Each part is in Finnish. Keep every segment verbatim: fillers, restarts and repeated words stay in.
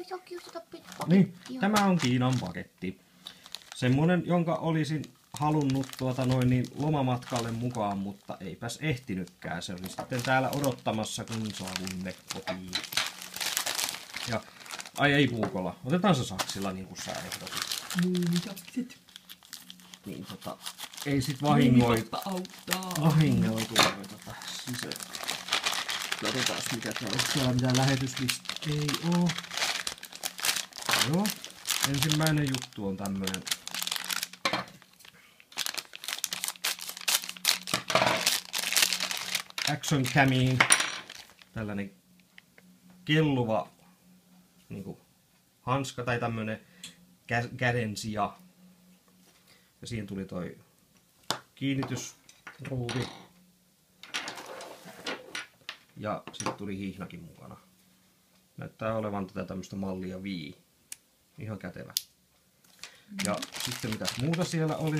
se onkin just sitä pakettia. Niin, tämä on Kiinan paketti. Semmonen, jonka olisin halunnut tuota noin niin lomamatkalle mukaan, mutta eipäs ehtinytkään. Se oli sitten täällä odottamassa, kun saavuimme kotiin. Ja, ai ei puukolla. Otetaan se saksilla niin kuin sä ehdotit. Muumikaksit. Niin tota, ei sit vahingoitu. Vahingoitu tota sisään. Katsotaan mikä tää on. Täällä mitään lähetyslista ei oo. Joo. Ensimmäinen juttu on tämmönen. Action Camiin. Tällainen kelluva niinku hanska tai tämmönen kä kädensija. Ja siihen tuli toi kiinnitysruuvi. Ja sitten tuli hihnakin mukana. Näyttää olevan tätä tämmöstä mallia Vii. Ihan kätevä. Ja sitten mitäs muuta siellä oli?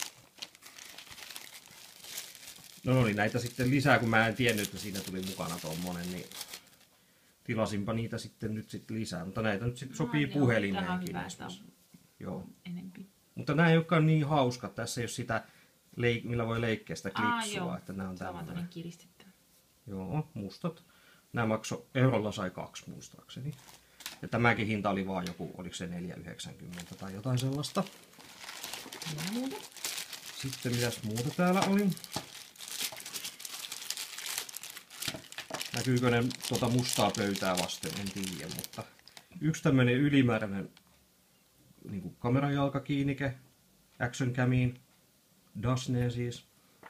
No oli näitä sitten lisää, kun mä en tiennyt, että siinä tuli mukana tommonen, niin tilasinpa niitä sitten nyt sitten lisää. Mutta näitä nyt sitten sopii no, puhelimeenkin. Joo. Enempi. Mutta nämä ei olekaan niin hauskat. Tässä ei ole sitä, millä voi leikkiä sitä klipsua. Aa, että nämä on tämmöinen kiristetty. Joo, mustat. Nämä maksoi, eurolla sai kaksi muistaakseni. Ja tämäkin hinta oli vaan joku, oliko se neljä yhdeksänkymmentä tai jotain sellaista. Sitten mitäs muuta täällä oli? Näkyykö ne tuota mustaa pöytää vasten, en tiedä, mutta yksi tämmönen ylimääräinen niin kuin kamerajalkakiinnike Action Camiin, Dasne siis.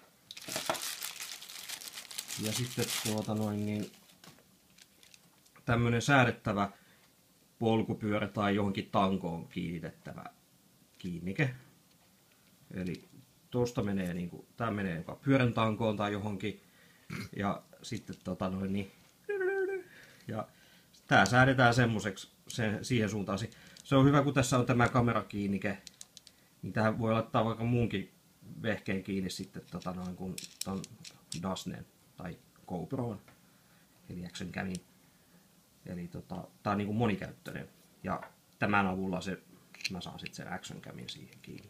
Ja sitten tuota noin niin tämmönen säädettävä polkupyörä tai johonkin tankoon kiinnitettävä kiinnike. Eli tuosta menee niinku, tää menee jopa pyörän tankoon tai johonkin. Ja sitten tota noin niin ja tää säädetään semmoiseksi sen, siihen suuntaan. Se on hyvä, kun tässä on tämä kamerakiinnike, niin tähän voi laittaa vaikka muunkin vehkeen kiinni sitten tota noin kuin ton Dasnen tai GoProon, eli Action Camin. Eli tota, tää on niinku monikäyttöinen ja tämän avulla se, mä saan sitten sen Action Camin siihen kiinni.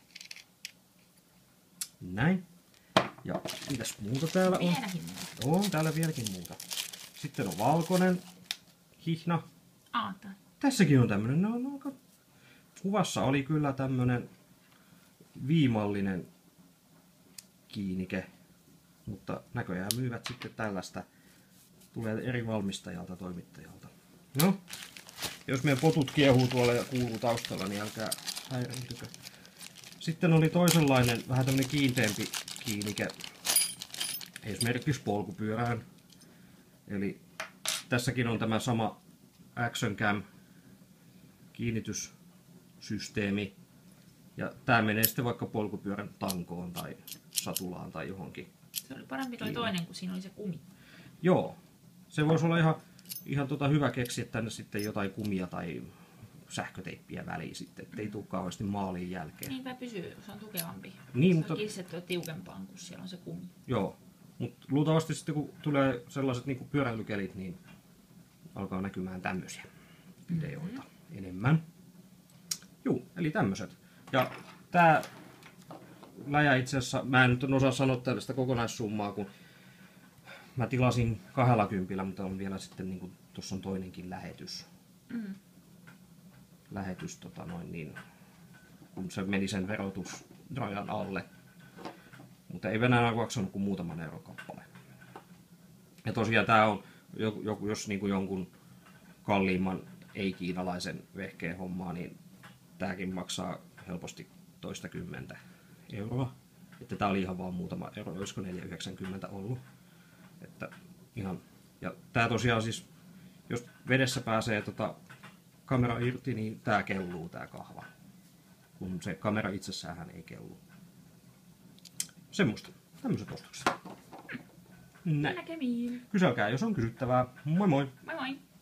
Näin. Ja mitäs muuta täällä on? On täällä vieläkin muuta. Sitten on valkoinen hihna. Aata. Tässäkin on tämmönen, no, no, kuvassa oli kyllä tämmönen viimallinen kiinnike, mutta näköjään myyvät sitten tällaista. Tulee eri valmistajalta, toimittajalta. No, jos meidän potut kiehuu tuolla ja kuuluu taustalla, niin älkää häirintykö. Sitten oli toisenlainen, vähän tämmönen kiinteämpi kiinnike, esimerkiksi polkupyörään. Eli tässäkin on tämä sama Action Cam kiinnityssysteemi. Ja tää menee sitten vaikka polkupyörän tankoon tai satulaan tai johonkin. Se oli parempi toi toinen, kun siinä oli se kumi. Joo. Se voisi olla ihan, ihan tota hyvä keksiä tänne sitten jotain kumia tai sähköteippiä väliin sitten, ettei tule kauheasti maaliin jälkeen. Niinpä pysyy, se on tukevampi. Niin, se mutta on kirstettyä tiukempaan, kun siellä on se kumi. Joo, mutta luultavasti sitten kun tulee sellaiset niin kuin pyöräilykelit, niin alkaa näkymään tämmöisiä videoita mm-hmm. enemmän. Juu, eli tämmöiset. Ja tää läjä itse asiassa, mä en nyt osaa sanoa tällaista kokonaissummaa, kun mä tilasin kahdella kympillä, mutta on vielä sitten niin kuin, tuossa on toinenkin lähetys. Mm. Lähetys, tota noin niin, kun se meni sen verotusrajan alle. Mutta ei Venäjällä maksanut kuin muutaman euron kappale. Ja tosiaan tää on, joku, jos niin kuin jonkun kalliimman ei-kiinalaisen vehkeen hommaa, niin tääkin maksaa helposti toista kymmentä euroa. Että tää oli ihan vaan muutama euro, olisiko neljä yhdeksänkymmentä ollut. Että ihan, ja tää tosiaan siis, jos vedessä pääsee tota kamera irti, niin tää kelluu tää kahva. Kun se kamera itsessään ei kellu. Semmosta. Tämmöset ostokset. Näin. Näkemiin. Kyselkää, jos on kysyttävää. Moi moi! Moi moi!